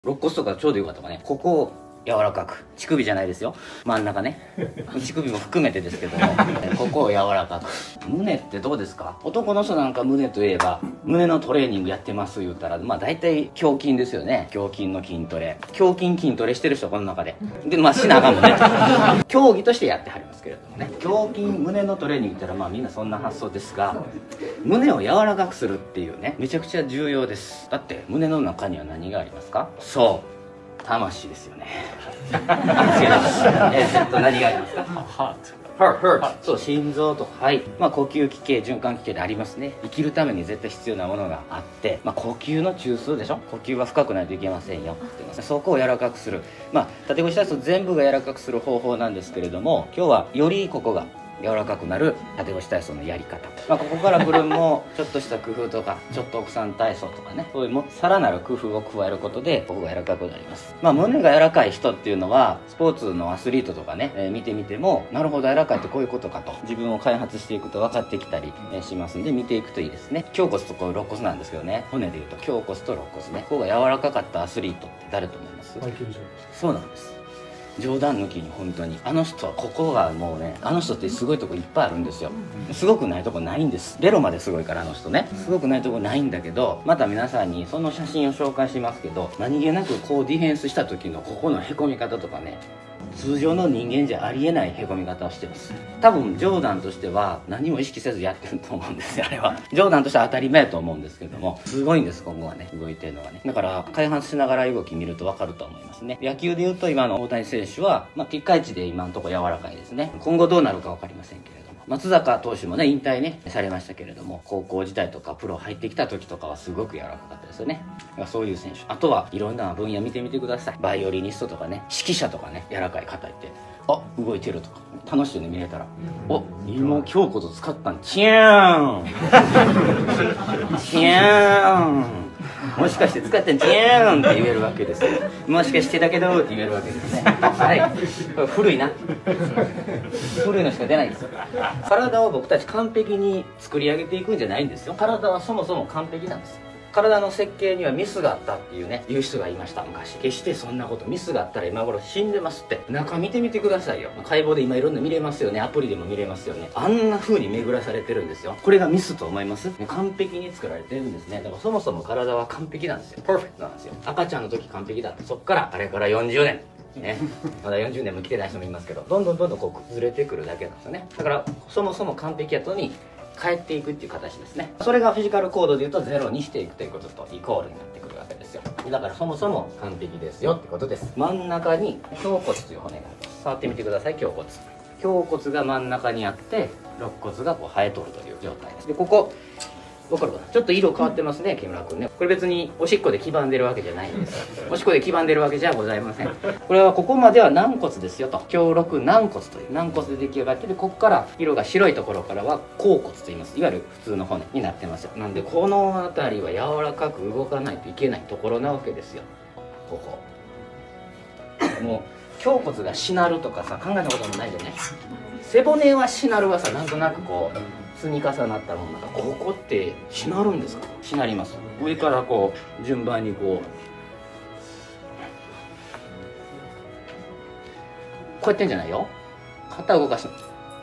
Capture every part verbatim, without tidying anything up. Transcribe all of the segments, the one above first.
肋骨とかちょうどよかったかね。ここを柔らかく、乳首じゃないですよ、真ん中ね、乳首も含めてですけどもここを柔らかく。胸ってどうですか？男の人なんか胸といえば胸のトレーニングやってます言うたら、まあ大体胸筋ですよね。胸筋の筋トレ、胸筋筋トレしてる人この中でで、まあしなあかんもんね競技としてやってはりますけれどもね。胸筋、胸のトレーニングって言ったらまあみんなそんな発想ですが、胸を柔らかくするっていうね、めちゃくちゃ重要です。だって胸の中には何がありますか？そう魂ですよね。違います。えー、っと何がありますか？ハート。Heart、Heart。そう、心臓とか、はい。まあ呼吸器系、循環器系でありますね。生きるために絶対必要なものがあって、まあ呼吸の中枢でしょ。呼吸は深くないといけませんよって言います。そこを柔らかくする。まあ縦腰体操全部が柔らかくする方法なんですけれども、今日はよりここが柔らかくなる縦腰体操のやり方、まあ、ここから来るもちょっとした工夫とかちょっと奥さん体操とかね、そういうもさらなる工夫を加えることでここが柔らかくなります。まあ胸が柔らかい人っていうのはスポーツのアスリートとかね、えー、見てみてもなるほど柔らかいってこういうことかと自分を開発していくと分かってきたりしますんで、見ていくといいですね。胸骨とこう肋骨なんですけどね、骨でいうと胸骨と肋骨ね、ここが柔らかかったアスリートって誰と思います？マイケル・ジョーダン。そうなんです。冗談抜きに本当にあの人はここがもうね、あの人ってすごいとこいっぱいあるんですよ。すごくないとこないんです。ベロまですごいからあの人ね、すごくないとこないんだけど、また皆さんにその写真を紹介しますけど、何気なくこうディフェンスした時のここのへこみ方とかね、通常の人間じゃありえないへこみ方をしてます。多分ジョーダンとしては何も意識せずやってると思うんですよ。あれはジョーダンとしては当たり前と思うんですけども、すごいんです。今後はね動いてるのがね。だから開発しながら動き見ると分かると思いますね。野球でいうと今の大谷選手は、まあ、ピッカイチで今のところ柔らかいですね。今後どうなるか分かりませんけれども、松坂投手もね引退ねされましたけれども、高校時代とかプロ入ってきた時とかはすごく柔らかかったですよね。だからそういう選手、あとはいろんな分野見てみてください。バイオリニストとかね、指揮者とかね、柔らかい方いて、あ、動いてるとか楽しいよね見れたら、お、今胸骨使ったんチャーンチャーン、もしかして使ってんチャーンって言えるわけですよ。もしかしてだけどって言えるわけですね。はい、これ古いな古いのしか出ないんですよ。体を僕たち完璧に作り上げていくんじゃないんですよ。体はそもそも完璧なんです。体の設計にはミスがあったっていうね、言う人がいました昔。決してそんなこと、ミスがあったら今頃死んでますって。中見てみてくださいよ。解剖で今いろんな見れますよね、アプリでも見れますよね。あんな風に巡らされてるんですよ。これがミスと思います？完璧に作られてるんですね。だからそもそも体は完璧なんですよ。パーフェクトなんですよ。赤ちゃんの時完璧だった。そっからあれからよんじゅうねんね、まだよんじゅうねんも生きてない人もいますけど、どんどんどんどんこう崩れてくるだけなんですよね。だからそもそも完璧やとに変えていくっていう形ですね。それがフィジカルコードでいうとゼロにしていくということとイコールになってくるわけですよ。だからそもそも完璧ですよってことです。真ん中に胸骨という骨があります。触ってみてください。胸骨胸骨が真ん中にあって、肋骨がこう生えとるという状態です。でここ分かるかな、ちょっと色変わってますね木村君ね。これ別におしっこで黄ばんでるわけじゃないんです。おしっこで黄ばんでるわけじゃございません。これはここまでは軟骨ですよと、胸肋軟骨という軟骨で出来上がってて、ここから色が白いところからは後骨と言います。いわゆる普通の骨になってますよ。なんでこの辺りは柔らかく動かないといけないところなわけですよ。ここもう胸骨がしなるとかさ考えたこともないじゃない。背骨はしなるはさなんとなくこう積み重なったものが、ここってしなるんですか？しなります。上からこう順番にこうこうやってんじゃないよ。肩動かす。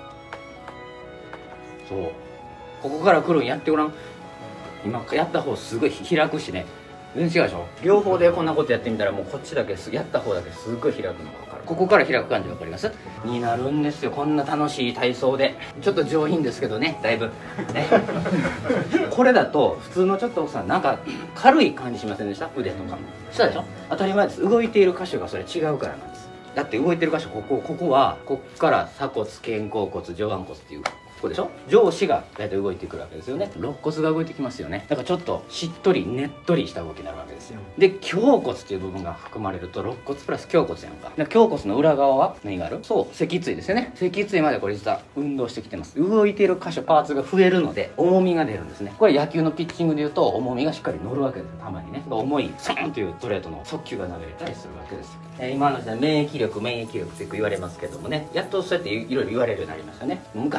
そう、ここから来るんやってごらん。今やった方すごい開くしね、全然違うでしょ。両方でこんなことやってみたらもうこっちだけやった方だけすごい開くのが分かる。ここから開く感じ分かります？になるんですよ。こんな楽しい体操でちょっと上品ですけどね、だいぶねこれだと普通のちょっと奥さんなんか軽い感じしませんでした？腕とかしたでしょ。当たり前です。動いている箇所がそれ違うからなんです。だって動いてる箇所ここここはこっから鎖骨肩甲骨上腕骨っていうここでしょ。上肢が大体動いてくるわけですよね。肋骨が動いてきますよね。だからちょっとしっとりねっとりした動きになるわけですよ。で胸骨っていう部分が含まれると肋骨プラス胸骨やんか。胸骨の裏側は何がある？そう脊椎ですよね。脊椎までこれ実は運動してきてます。動いている箇所パーツが増えるので重みが出るんですね。これ野球のピッチングでいうと重みがしっかり乗るわけです。たまにね重いサーンというストレートの速球が投げれたりするわけです。えー、今の時代免疫力免疫力ってよく言われますけどもね、やっとそうやっていろいろ言われるようになりましたね。昔から言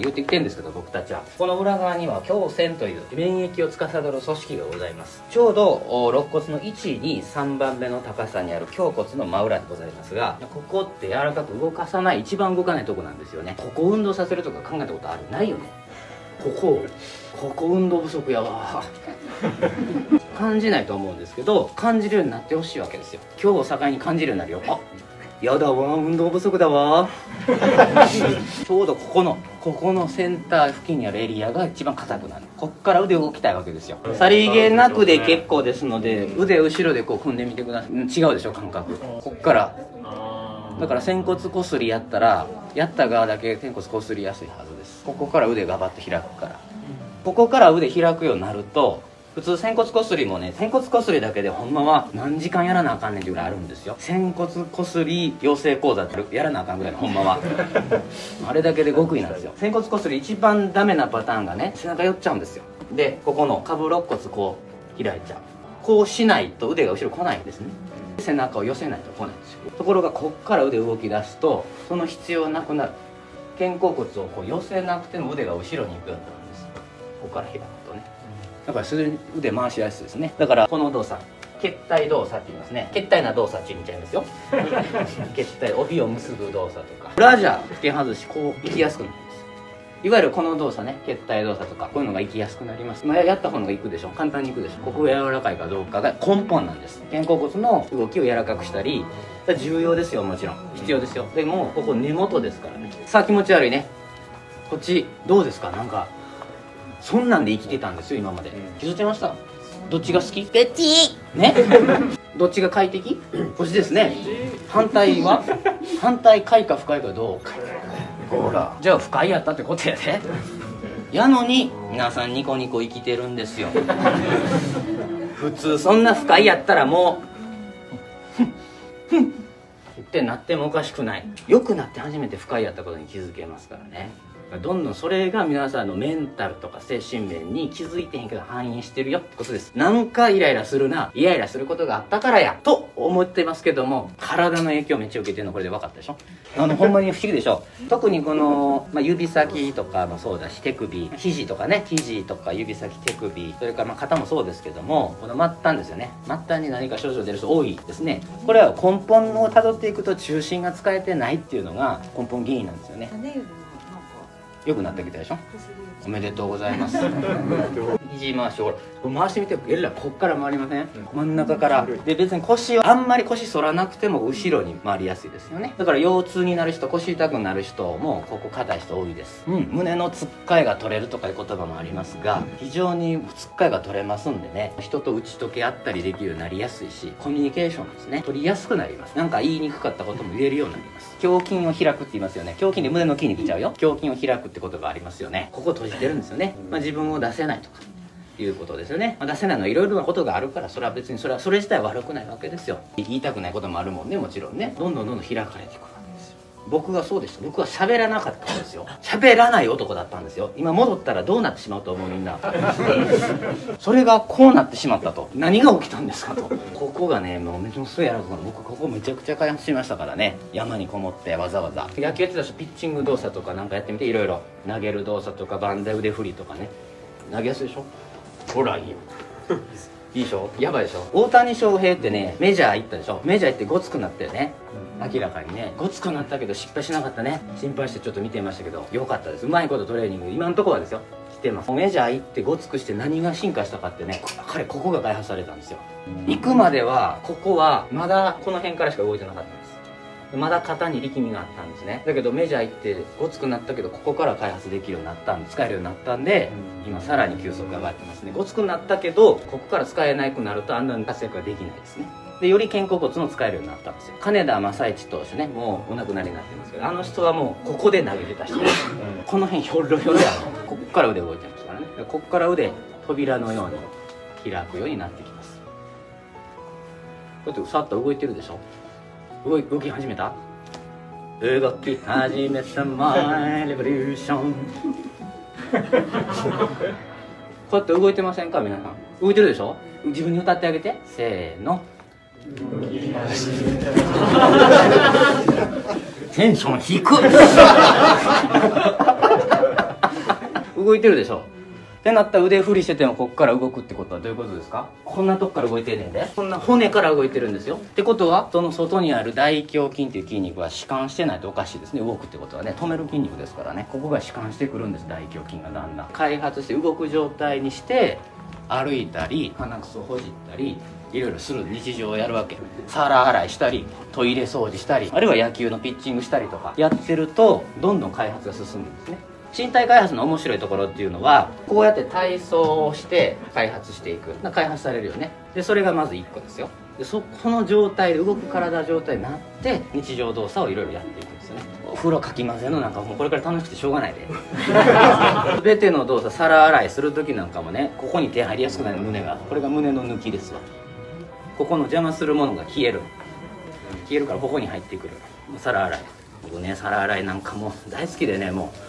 作ってきてるんですけど、僕たちはこの裏側には胸腺という免疫を司る組織がございます。ちょうど肋骨のいちにさんばんめの高さにある胸骨の真裏でございますが、ここって柔らかく動かさない、一番動かないとこなんですよね。ここを運動させるとか考えたことある？ないよね。ここここ運動不足やわ感じないと思うんですけど、感じるようになってほしいわけですよ。今日を境に感じるようになるよ。あ、やだわ、運動不足だわちょうどここのここのセンター付近にあるエリアが一番硬くなる。こっから腕を動きたいわけですよ。さりげなくで結構ですので、腕後ろでこう組んでみてください。違うでしょ、感覚。こっからだから仙骨こすりやったら、やった側だけ仙骨こすりやすいはずです。ここから腕がバッと開くから、ここから腕開くようになると、普通仙骨こすりもね、仙骨こすりだけでほんまは何時間やらなあかんねんっていうぐらいあるんですよ。仙骨こすり養成講座ってやらなあかんぐらいの、ほんまはあれだけで極意なんですよ。仙骨こすり一番ダメなパターンがね、背中寄っちゃうんですよ。でここの下部肋骨こう開いちゃう。こうしないと腕が後ろ来ないんですね。背中を寄せないと来ないんですよ。ところがこっから腕動き出すと、その必要なくなる。肩甲骨をこう寄せなくても腕が後ろに行くようになるんです。ここから開くとね。だから腕回しやすいですね。だからこの動作、結帯動作って言いますね。結帯な動作って言っちゃいますよ結帯、帯を結ぶ動作とか、ブラジャー付け外し、こう行きやすくなるんです。いわゆるこの動作ね、結帯動作とか、こういうのが行きやすくなります。まあ、やった方が行くでしょ、簡単に行くでしょ。ここが柔らかいかどうかが根本なんです。肩甲骨の動きを柔らかくしたり、重要ですよ、もちろん必要ですよ。でもここ根元ですからね。さあ気持ち悪いね。こっちどうですか？なんかそんなんで生きてたんですよ今まで。気づいてました？どっちが好き？こっちねどっちが快適？こっちですね。反対は？反対快か不快かどう？ほら、じゃあ不快やったってことやで。やのに皆さんニコニコ生きてるんですよ普通そんな不快やったらもうふんってなってもおかしくない。良くなって初めて不快やったことに気づけますからね。どんどんそれが皆さんのメンタルとか精神面に気づいてへんけど反映してるよってことです。なんかイライラするな、イライラすることがあったからやと思ってますけども、体の影響めっちゃ受けてるのこれで分かったでしょ。あのほんまに不思議でしょ。特にこの、まあ、指先とかもそうだし、手首、肘とかね、肘とか指先、手首、それからまあ肩もそうですけども、この末端ですよね。末端に何か症状出る人多いですね。これは根本をたどっていくと中心が使えてないっていうのが根本原因なんですよね。良くなってきたでしょ。おめでとうございます肘回し、ほらこれ回してみて。えらいこっから回りません？真ん中からで、別に腰をあんまり腰反らなくても後ろに回りやすいですよね。だから腰痛になる人、腰痛くなる人もここ硬い人多いです。うん、胸のつっかえが取れるとかいう言葉もありますが、非常につっかえが取れますんでね、人と打ち解け合ったりできるようになりやすいし、コミュニケーションですね、取りやすくなります。なんか言いにくかったことも言えるようになります。胸筋を開くって言いますよね。胸筋で胸の筋肉ちゃうよ。胸筋を開くってことがありますよね。ここ閉じてるんですよね。まあ、自分を出せないとかいうことですよね。まあ、出せないのはいろいろなことがあるから、それは別にそれはそれ自体は悪くないわけですよ。言いたくないこともあるもんね、もちろんね。どんどんどんどん開かれていくわけですよ。僕がそうでした。僕は喋らなかったんですよ。喋らない男だったんですよ。今戻ったらどうなってしまうと思う？みんなそれがこうなってしまったと。何が起きたんですかと。ここがね、もうめちゃくちゃやらかく、僕ここめちゃくちゃ開発しましたからね。山にこもってわざわざ野球やってた人、ピッチング動作とかなんかやってみて、いろいろ投げる動作とかバンザ腕振りとかね、投げやすいでしょ。ほらいいよいいでしょ。やばいでしょ。大谷翔平ってね、メジャー行ったでしょ。メジャー行ってごつくなったよね。明らかにね、ごつくなったけど失敗しなかったね。心配してちょっと見てましたけど、良かったです。うまいことトレーニング今のところはですよしてます。メジャー行ってごつくして何が進化したかってね、彼ここが開発されたんですよ。行くまではここはまだこの辺からしか動いてなかったんです。まだ肩に力みがあったんですね。だけどメジャー行ってごつくなったけど、ここから開発できるようになったんで、使えるようになったんで、今さらに急速が上がってますね。ごつくなったけどここから使えなくなるとあんなに活躍ができないですね。でより肩甲骨も使えるようになったんですよ。金田正一投手ね、もうお亡くなりになってますけど、あの人はもうここで投げてた人です、うん、この辺ひょろひょろやろ。ここから腕動いてますからね。ここから腕扉のように開くようになってきます。こうやってさっと動いてるでしょ。動い動き始めた。動き始めたマイレボリューションこうやって動いてませんか皆さん。動いてるでしょ。自分に歌ってあげて。せーの。テンション低っ動いてるでしょってなったら腕振りしててもこっから動くってことはどういうことですか？こんなとこから動いてんねんで、こんな骨から動いてるんですよ。ってことはその外にある大胸筋っていう筋肉は弛緩してないとおかしいですね。動くってことはね、止める筋肉ですからね。ここが弛緩してくるんです。大胸筋がだんだん開発して動く状態にして歩いたり鼻くそほじったりいろいろする日常をやるわけ。皿洗いしたりトイレ掃除したり、あるいは野球のピッチングしたりとかやってるとどんどん開発が進むんですね。身体開発の面白いところっていうのはこうやって体操をして開発していく、開発されるよね。でそれがまずいっこですよ。でそこの状態で動く体状態になって日常動作をいろいろやっていくんですよね。お風呂かき混ぜのなんかもうこれから楽しくてしょうがないで全ての動作、皿洗いする時なんかもね、ここに手入りやすくなる胸が、これが胸の抜きですわ。ここの邪魔するものが消える消えるからここに入ってくる皿洗い。僕ね皿洗いなんかも大好きでね、も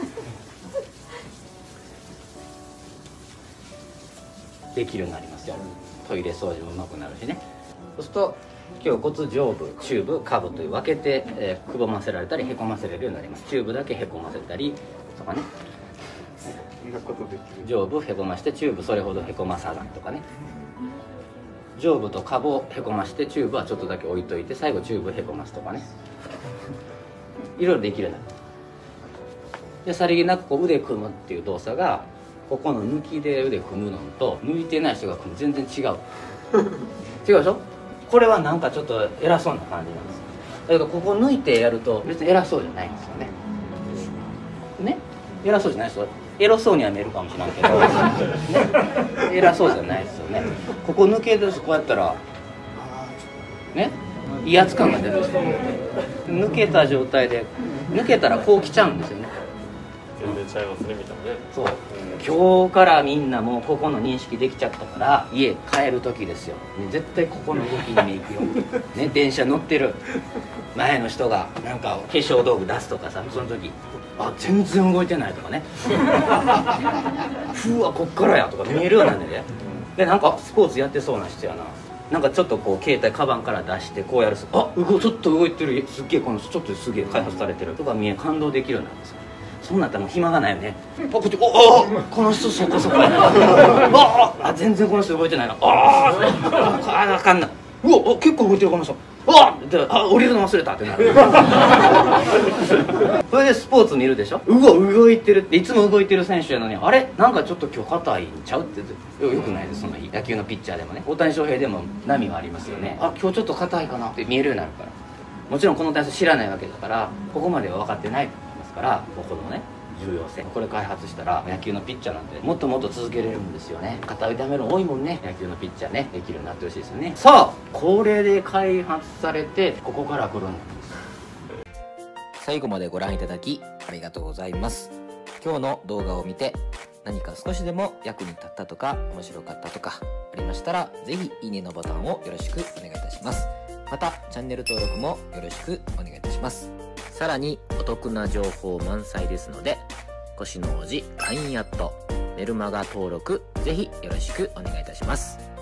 うできるようになりますよ。トイレ掃除もうまくなるしね。そうすると胸骨上部中部下部という分けて、えー、くぼませられたりへこませれるようになります。中部だけへこませたりとかね、上部へこまして中部それほどへこまさないとかね、上部と下部をへこまして中部はちょっとだけ置いといて最後中部へこますとかね、いろいろできるようになる。でさりげなくこう腕組むっていう動作がここの抜きで腕組むのと抜いてない人が組む全然違う違うでしょ。これはなんかちょっと偉そうな感じなんです。だけどここ抜いてやると別に偉そうじゃないんですよね。ね、偉そうじゃないですよ。偉そうには見えるかもしれんけど、ね、偉そうじゃないですよね。ここ抜けるとこうやったらね、威圧感が出るんですよ。抜けた状態で抜けたらこう来ちゃうんですよね。 全然違いますね、見た目ね。 そう、今日からみんなもうここの認識できちゃったから家帰る時ですよ、絶対ここの動きに目いくよ、ね、電車乗ってる前の人がなんか化粧道具出すとかさ、その時あ全然動いてないとかねふわこっからやとか見えるようなんでね。でなんかスポーツやってそうな人やな、なんかちょっとこう携帯カバンから出してこうやるとあ動ちょっと動いてる、すっげえこのちょっとすげえ開発されてるとか見え感動できるようになるんですよ。そうなったらもう暇がないよね。あこっちおおこの人そこそこやなああ全然この人動いてないなあああかんな、うわお結構動いてるこの人、うわあ降りるの忘れたってなるそれでスポーツ見るでしょ、うわ動いてるって、いつも動いてる選手やのにあれなんかちょっと今日硬いんちゃうってよくないです。その日野球のピッチャーでもね、大谷翔平でも波がありますよね。あ今日ちょっと硬いかなって見えるようになるから、もちろんこの体操知らないわけだからここまでは分かってないからここのね重要性、これ開発したら野球のピッチャーなんてもっともっと続けれるんですよね。肩痛めるの多いもんね、野球のピッチャーね、できるようになってほしいですよね。さあこれで開発されてここから来るんです。最後までご覧いただきありがとうございます。今日の動画を見て何か少しでも役に立ったとか面白かったとかありましたらぜひいいねのボタンをよろしくお願いいたします。またチャンネル登録もよろしくお願いいたします。さらにお得な情報満載ですので、腰の王子会員アットメルマガ登録ぜひよろしくお願いいたします。